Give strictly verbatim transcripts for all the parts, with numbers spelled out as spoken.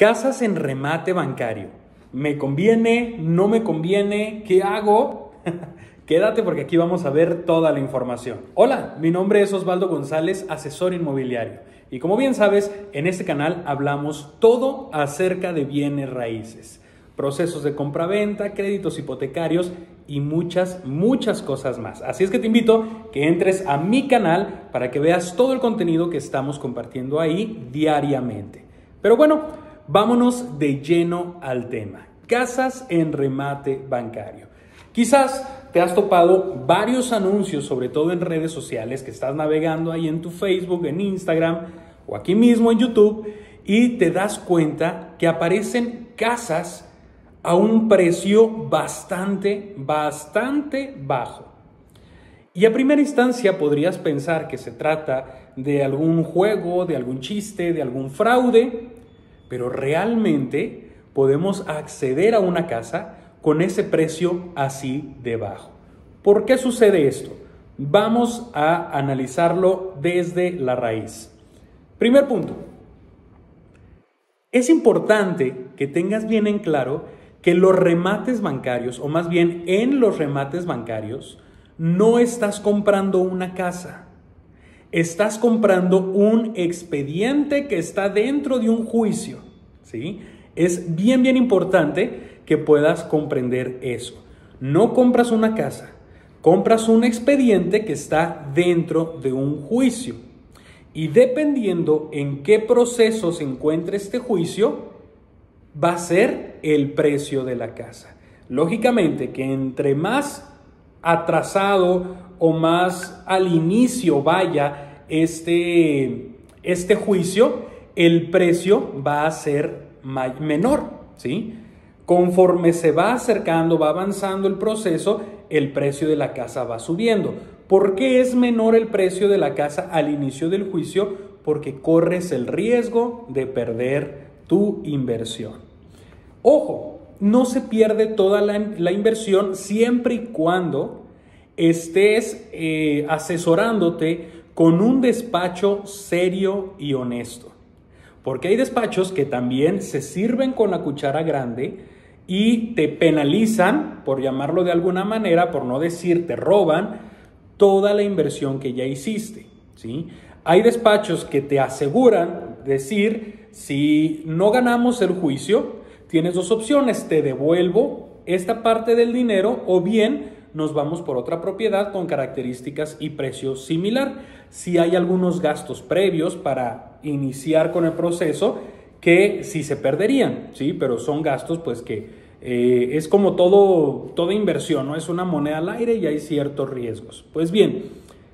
Casas en remate bancario. ¿Me conviene? ¿No me conviene? ¿Qué hago? Quédate porque aquí vamos a ver toda la información. Hola, mi nombre es Osvaldo González, asesor inmobiliario. Y como bien sabes, en este canal hablamos todo acerca de bienes raíces, procesos de compraventa, créditos hipotecarios y muchas, muchas cosas más. Así es que te invito que entres a mi canal para que veas todo el contenido que estamos compartiendo ahí diariamente. Pero bueno, vámonos de lleno al tema. Casas en remate bancario. Quizás te has topado varios anuncios, sobre todo en redes sociales, que estás navegando ahí en tu Facebook, en Instagram o aquí mismo en YouTube, y te das cuenta que aparecen casas a un precio bastante, bastante bajo. Y a primera instancia podrías pensar que se trata de algún juego, de algún chiste, de algún fraude, pero realmente podemos acceder a una casa con ese precio así de bajo. ¿Por qué sucede esto? Vamos a analizarlo desde la raíz. Primer punto. Es importante que tengas bien en claro que los remates bancarios, o más bien en los remates bancarios, no estás comprando una casa. Estás comprando un expediente que está dentro de un juicio, ¿sí? Es bien, bien importante que puedas comprender eso. No compras una casa, compras un expediente que está dentro de un juicio. Y dependiendo en qué proceso se encuentre este juicio, va a ser el precio de la casa. Lógicamente que entre más atrasado o más al inicio vaya este, este juicio, el precio va a ser menor, ¿sí? Conforme se va acercando, va avanzando el proceso, el precio de la casa va subiendo. ¿Por qué es menor el precio de la casa al inicio del juicio? Porque corres el riesgo de perder tu inversión. Ojo, no se pierde toda la, la inversión siempre y cuando estés eh, asesorándote con un despacho serio y honesto. Porque hay despachos que también se sirven con la cuchara grande y te penalizan, por llamarlo de alguna manera, por no decir te roban, toda la inversión que ya hiciste, ¿sí? Hay despachos que te aseguran decir, si no ganamos el juicio, tienes dos opciones, te devuelvo esta parte del dinero o bien nos vamos por otra propiedad con características y precio similar. Si hay algunos gastos previos para iniciar con el proceso que sí se perderían, ¿sí? Pero son gastos pues que eh, es como todo, toda inversión, ¿no? Es una moneda al aire y hay ciertos riesgos. Pues bien,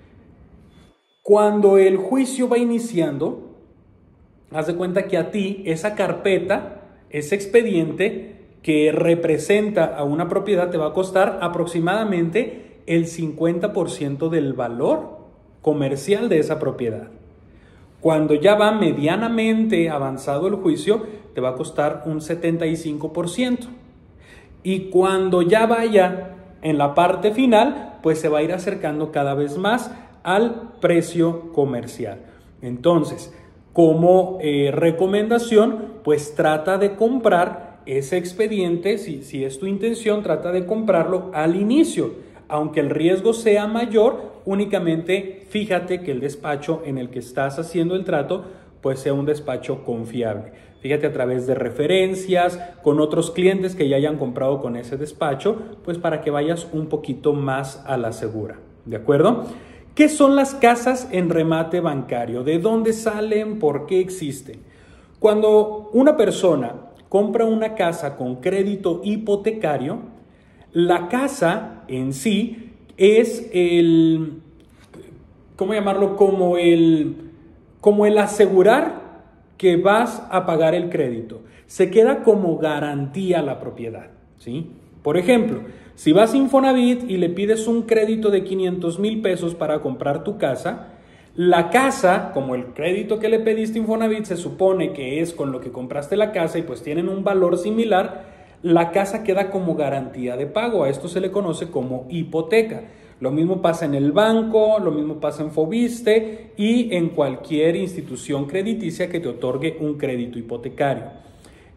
cuando el juicio va iniciando, haz de cuenta que a ti esa carpeta, ese expediente que representa a una propiedad te va a costar aproximadamente el cincuenta por ciento del valor comercial de esa propiedad. Cuando ya va medianamente avanzado el juicio, te va a costar un setenta y cinco por ciento. Y cuando ya vaya en la parte final, pues se va a ir acercando cada vez más al precio comercial. Entonces, como eh, recomendación, pues trata de comprar ese expediente, si, si es tu intención, trata de comprarlo al inicio. Aunque el riesgo sea mayor, únicamente fíjate que el despacho en el que estás haciendo el trato, pues sea un despacho confiable. Fíjate a través de referencias, con otros clientes que ya hayan comprado con ese despacho, pues para que vayas un poquito más a la segura. ¿De acuerdo? ¿Qué son las casas en remate bancario? ¿De dónde salen? ¿Por qué existen? Cuando una persona compra una casa con crédito hipotecario, la casa en sí es el, ¿cómo llamarlo? Como el, como el asegurar que vas a pagar el crédito. Se queda como garantía la propiedad, ¿sí? Por ejemplo, si vas a Infonavit y le pides un crédito de quinientos mil pesos para comprar tu casa, la casa, como el crédito que le pediste a Infonavit se supone que es con lo que compraste la casa y pues tienen un valor similar, la casa queda como garantía de pago. A esto se le conoce como hipoteca. Lo mismo pasa en el banco, lo mismo pasa en Fobiste y en cualquier institución crediticia que te otorgue un crédito hipotecario.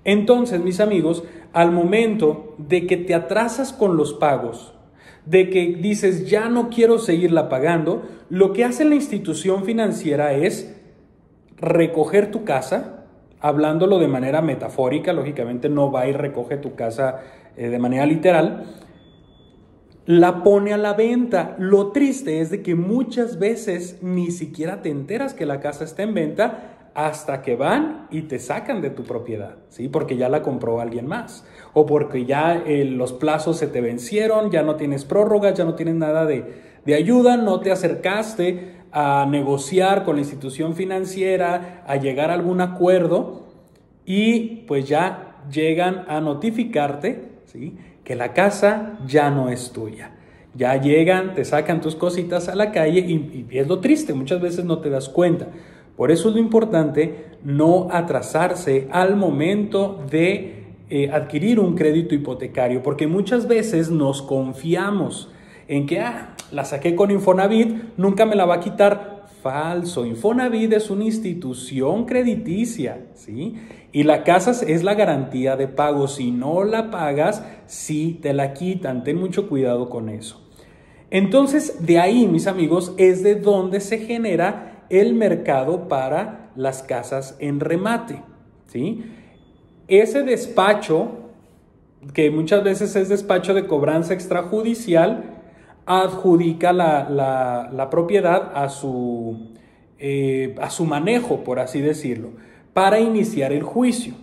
Entonces, mis amigos, al momento de que te atrasas con los pagos, de que dices ya no quiero seguirla pagando, lo que hace la institución financiera es recoger tu casa, hablándolo de manera metafórica, lógicamente no va y recoge tu casa eh, de manera literal, la pone a la venta. Lo triste es de que muchas veces ni siquiera te enteras que la casa está en venta hasta que van y te sacan de tu propiedad, ¿sí? Porque ya la compró alguien más o porque ya eh, los plazos se te vencieron, ya no tienes prórrogas, ya no tienes nada de, de ayuda, no te acercaste a negociar con la institución financiera, a llegar a algún acuerdo y pues ya llegan a notificarte, ¿sí?, que la casa ya no es tuya. Ya llegan, te sacan tus cositas a la calle y, y es lo triste, muchas veces no te das cuenta. Por eso es lo importante no atrasarse al momento de eh, adquirir un crédito hipotecario, porque muchas veces nos confiamos en que, ah, la saqué con Infonavit, nunca me la va a quitar. Falso. Infonavit es una institución crediticia, ¿sí? Y la casa es la garantía de pago. Si no la pagas, sí te la quitan. Ten mucho cuidado con eso. Entonces, de ahí, mis amigos, es de donde se genera el mercado para las casas en remate, ¿sí? Ese despacho, que muchas veces es despacho de cobranza extrajudicial, adjudica la, la, la propiedad a su, eh, a su manejo, por así decirlo, para iniciar el juicio.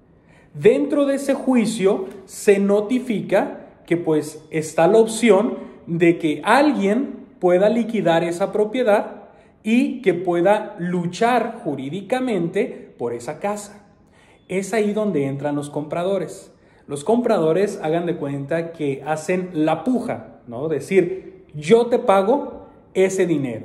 Dentro de ese juicio se notifica que pues está la opción de que alguien pueda liquidar esa propiedad y que pueda luchar jurídicamente por esa casa. Es ahí donde entran los compradores. Los compradores, hagan de cuenta que hacen la puja, ¿no? Decir, yo te pago ese dinero.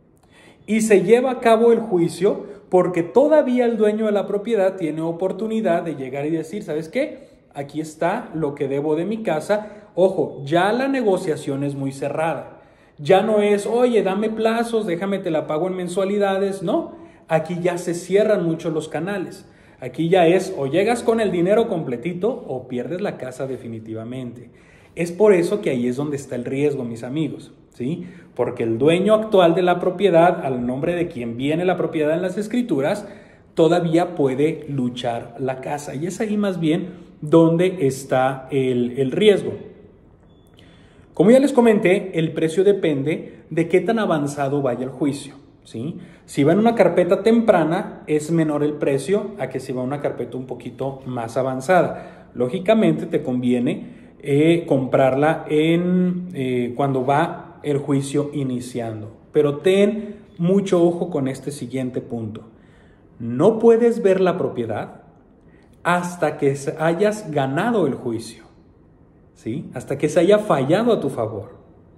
Y se lleva a cabo el juicio porque todavía el dueño de la propiedad tiene oportunidad de llegar y decir, ¿sabes qué? Aquí está lo que debo de mi casa. Ojo, ya la negociación es muy cerrada. Ya no es, oye, dame plazos, déjame te la pago en mensualidades. No, aquí ya se cierran mucho los canales. Aquí ya es, o llegas con el dinero completito o pierdes la casa definitivamente. Es por eso que ahí es donde está el riesgo, mis amigos, ¿sí? Porque el dueño actual de la propiedad, al nombre de quien viene la propiedad en las escrituras, todavía puede luchar la casa. Y es ahí más bien donde está el, el riesgo. Como ya les comenté, el precio depende de qué tan avanzado vaya el juicio, ¿sí? Si va en una carpeta temprana, es menor el precio a que si va en una carpeta un poquito más avanzada. Lógicamente, te conviene eh, comprarla en, eh, cuando va el juicio iniciando. Pero ten mucho ojo con este siguiente punto. No puedes ver la propiedad hasta que hayas ganado el juicio, ¿sí? Hasta que se haya fallado a tu favor.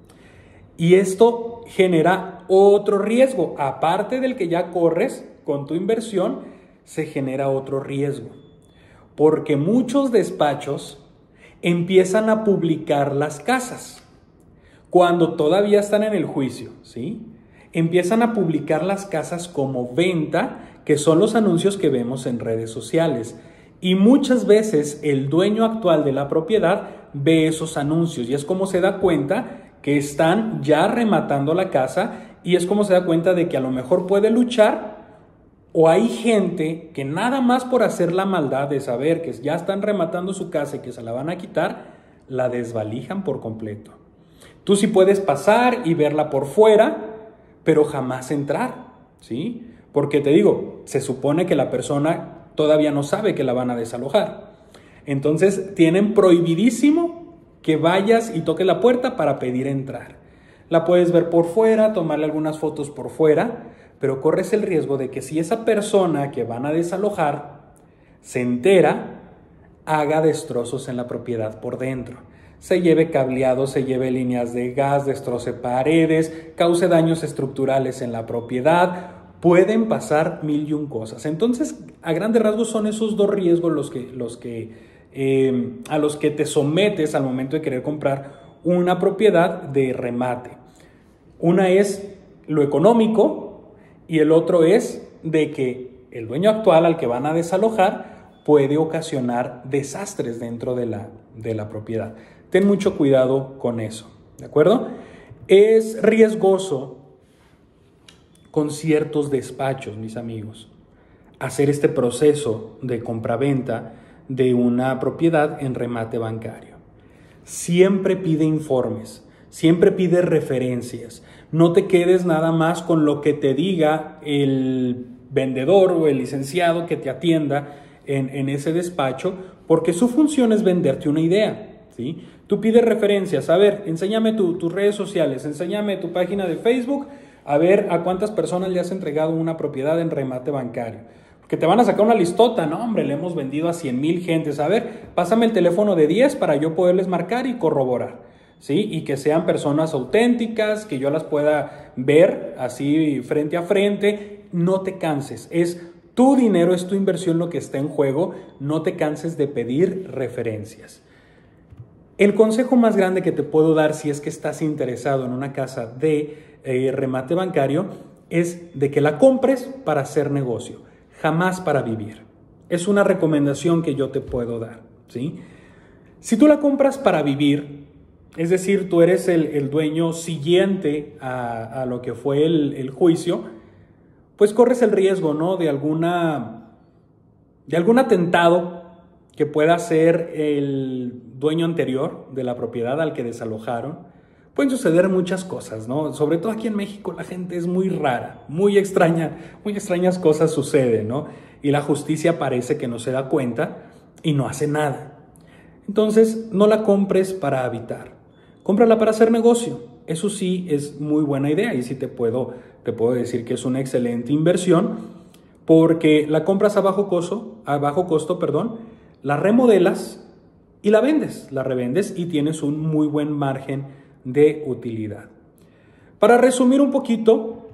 Y esto genera otro riesgo. Aparte del que ya corres con tu inversión, se genera otro riesgo. Porque muchos despachos empiezan a publicar las casas cuando todavía están en el juicio, ¿sí? Empiezan a publicar las casas como venta, que son los anuncios que vemos en redes sociales. Y muchas veces el dueño actual de la propiedad ve esos anuncios y es como se da cuenta que están ya rematando la casa y es como se da cuenta de que a lo mejor puede luchar, o hay gente que nada más por hacer la maldad de saber que ya están rematando su casa y que se la van a quitar, la desvalijan por completo. Tú sí puedes pasar y verla por fuera, pero jamás entrar, ¿sí? Porque te digo, se supone que la persona todavía no sabe que la van a desalojar. Entonces tienen prohibidísimo que vayas y toques la puerta para pedir entrar. La puedes ver por fuera, tomarle algunas fotos por fuera, pero corres el riesgo de que si esa persona que van a desalojar se entera, haga destrozos en la propiedad por dentro. Se lleve cableado, se lleve líneas de gas, destroce paredes, cause daños estructurales en la propiedad. Pueden pasar mil y un cosas. Entonces, a grandes rasgos son esos dos riesgos los que, los que, eh, a los que te sometes al momento de querer comprar una propiedad de remate. Una es lo económico y el otro es de que el dueño actual al que van a desalojar puede ocasionar desastres dentro de la, de la propiedad. Ten mucho cuidado con eso, ¿de acuerdo? Es riesgoso con ciertos despachos, mis amigos, hacer este proceso de compraventa de una propiedad en remate bancario. Siempre pide informes, siempre pide referencias. No te quedes nada más con lo que te diga el vendedor o el licenciado que te atienda en, en ese despacho, porque su función es venderte una idea, ¿sí? Tú pides referencias, a ver, enséñame tu, tus redes sociales, enséñame tu página de Facebook, a ver a cuántas personas le has entregado una propiedad en remate bancario. Porque te van a sacar una listota, no hombre, le hemos vendido a cien mil gentes, a ver, pásame el teléfono de diez para yo poderles marcar y corroborar, ¿sí? Y que sean personas auténticas, que yo las pueda ver así frente a frente. No te canses, es tu dinero, es tu inversión lo que está en juego, no te canses de pedir referencias. El consejo más grande que te puedo dar si es que estás interesado en una casa de eh, remate bancario es de que la compres para hacer negocio, jamás para vivir. Es una recomendación que yo te puedo dar, ¿sí? Si tú la compras para vivir, es decir, tú eres el, el dueño siguiente a, a lo que fue el, el juicio, pues corres el riesgo, ¿no? De alguna, de algún atentado que pueda ser el dueño anterior de la propiedad al que desalojaron. Pueden suceder muchas cosas, ¿no? Sobre todo aquí en México la gente es muy rara, muy extraña, muy extrañas cosas suceden, ¿no? Y la justicia parece que no se da cuenta y no hace nada. Entonces, no la compres para habitar, cómprala para hacer negocio. Eso sí es muy buena idea y sí te puedo, te puedo decir que es una excelente inversión porque la compras a bajo costo, a bajo costo, perdón, la remodelas y la vendes, la revendes y tienes un muy buen margen de utilidad. Para resumir un poquito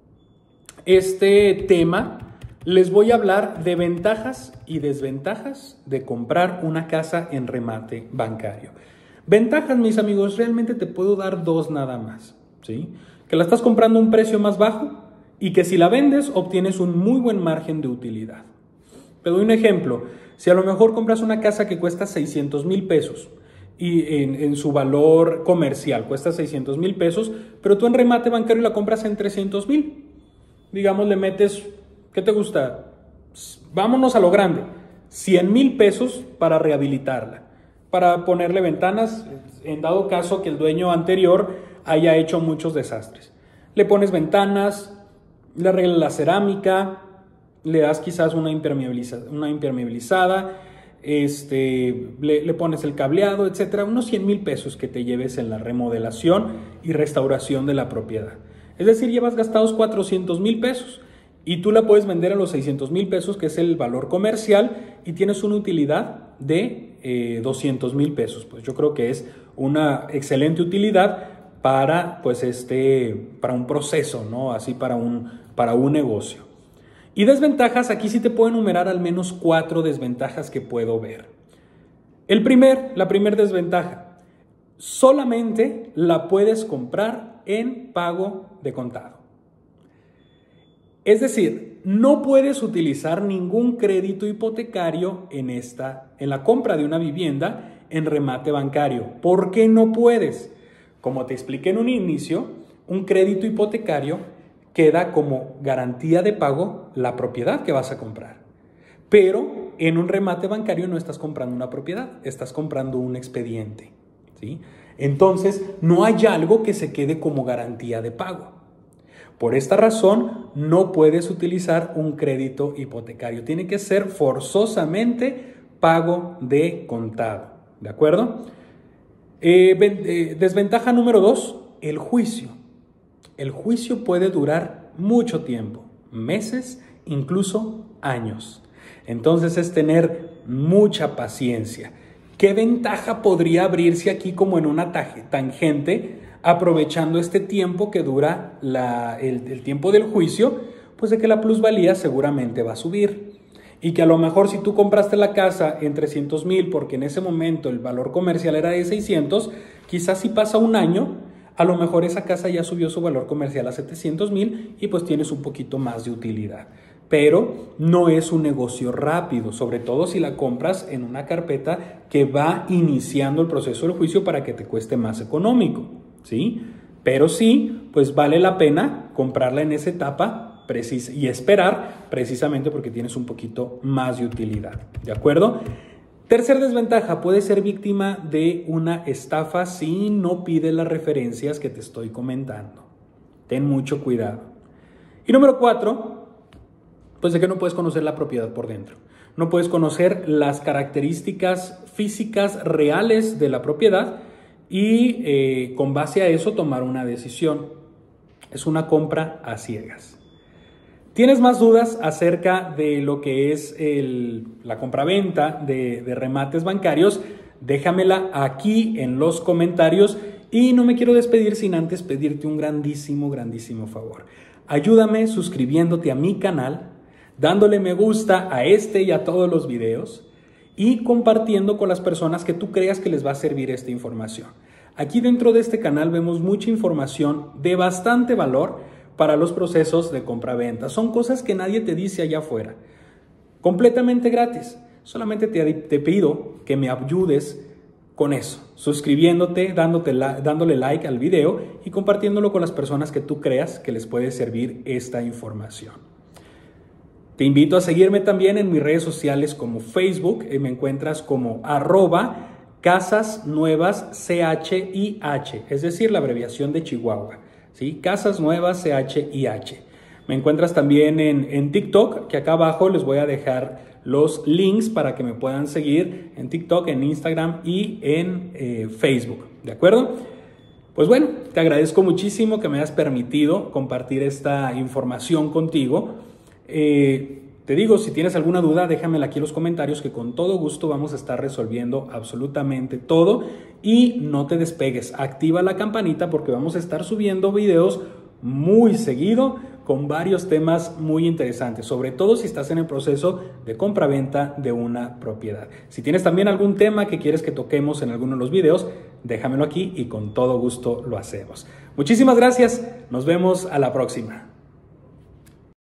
este tema, les voy a hablar de ventajas y desventajas de comprar una casa en remate bancario. Ventajas, mis amigos, realmente te puedo dar dos nada más, ¿sí? Que la estás comprando a un precio más bajo y que si la vendes obtienes un muy buen margen de utilidad. Te doy un ejemplo. Si a lo mejor compras una casa que cuesta seiscientos mil pesos y en, en su valor comercial cuesta seiscientos mil pesos, pero tú en remate bancario la compras en trescientos mil. Digamos, le metes, ¿qué te gusta? Vámonos a lo grande, cien mil pesos para rehabilitarla, para ponerle ventanas, en dado caso que el dueño anterior haya hecho muchos desastres. Le pones ventanas, le arreglas la cerámica, le das quizás una, impermeabiliza, una impermeabilizada, este, le, le pones el cableado, etcétera, unos cien mil pesos que te lleves en la remodelación y restauración de la propiedad. Es decir, llevas gastados cuatrocientos mil pesos y tú la puedes vender a los seiscientos mil pesos, que es el valor comercial, y tienes una utilidad de eh, doscientos mil pesos. Pues yo creo que es una excelente utilidad para, pues este, para un proceso, ¿no? Así para un, para un negocio. Y desventajas, aquí sí te puedo enumerar al menos cuatro desventajas que puedo ver. El primer, la primera desventaja, solamente la puedes comprar en pago de contado. Es decir, no puedes utilizar ningún crédito hipotecario en, esta, en la compra de una vivienda en remate bancario. ¿Por qué no puedes? Como te expliqué en un inicio, un crédito hipotecario queda como garantía de pago la propiedad que vas a comprar. Pero en un remate bancario no estás comprando una propiedad, estás comprando un expediente, ¿sí? Entonces, no hay algo que se quede como garantía de pago. Por esta razón, no puedes utilizar un crédito hipotecario. Tiene que ser forzosamente pago de contado, ¿de acuerdo? Eh, eh, desventaja número dos, el juicio. El juicio puede durar mucho tiempo, meses, incluso años. Entonces es tener mucha paciencia. ¿Qué ventaja podría abrirse aquí como en una tangente, aprovechando este tiempo que dura la, el, el tiempo del juicio? Pues de que la plusvalía seguramente va a subir. Y que a lo mejor si tú compraste la casa en trescientos mil porque en ese momento el valor comercial era de seiscientos, quizás si pasa un año, a lo mejor esa casa ya subió su valor comercial a setecientos mil y pues tienes un poquito más de utilidad. pero no es un negocio rápido, sobre todo si la compras en una carpeta que va iniciando el proceso del juicio para que te cueste más económico, ¿sí? Pero sí, pues vale la pena comprarla en esa etapa precis- y esperar precisamente porque tienes un poquito más de utilidad, ¿de acuerdo? Tercer desventaja, puedes ser víctima de una estafa si no pides las referencias que te estoy comentando. Ten mucho cuidado. Y número cuatro, pues de que no puedes conocer la propiedad por dentro. No puedes conocer las características físicas reales de la propiedad y eh, con base a eso tomar una decisión. Es una compra a ciegas. ¿Tienes más dudas acerca de lo que es el, la compraventa de, de remates bancarios? Déjamela aquí en los comentarios y no me quiero despedir sin antes pedirte un grandísimo, grandísimo favor. Ayúdame suscribiéndote a mi canal, dándole me gusta a este y a todos los videos y compartiendo con las personas que tú creas que les va a servir esta información. Aquí dentro de este canal vemos mucha información de bastante valor para los procesos de compra-venta. Son cosas que nadie te dice allá afuera. Completamente gratis. Solamente te, te pido que me ayudes con eso, suscribiéndote, dándote la, dándole like al video y compartiéndolo con las personas que tú creas que les puede servir esta información. Te invito a seguirme también en mis redes sociales como Facebook, y me encuentras como arroba Casas Nuevas C H I H, es decir, la abreviación de Chihuahua. ¿Sí? Casas Nuevas C H I H. Me encuentras también en, en TikTok, que acá abajo les voy a dejar los links para que me puedan seguir en TikTok, en Instagram y en eh, Facebook. ¿De acuerdo? Pues bueno, te agradezco muchísimo que me hayas permitido compartir esta información contigo. Eh, te digo, si tienes alguna duda, déjamela aquí en los comentarios que con todo gusto vamos a estar resolviendo absolutamente todo. Y no te despegues, activa la campanita porque vamos a estar subiendo videos muy seguido con varios temas muy interesantes, sobre todo si estás en el proceso de compra-venta de una propiedad. Si tienes también algún tema que quieres que toquemos en alguno de los videos, déjamelo aquí y con todo gusto lo hacemos. Muchísimas gracias, nos vemos a la próxima.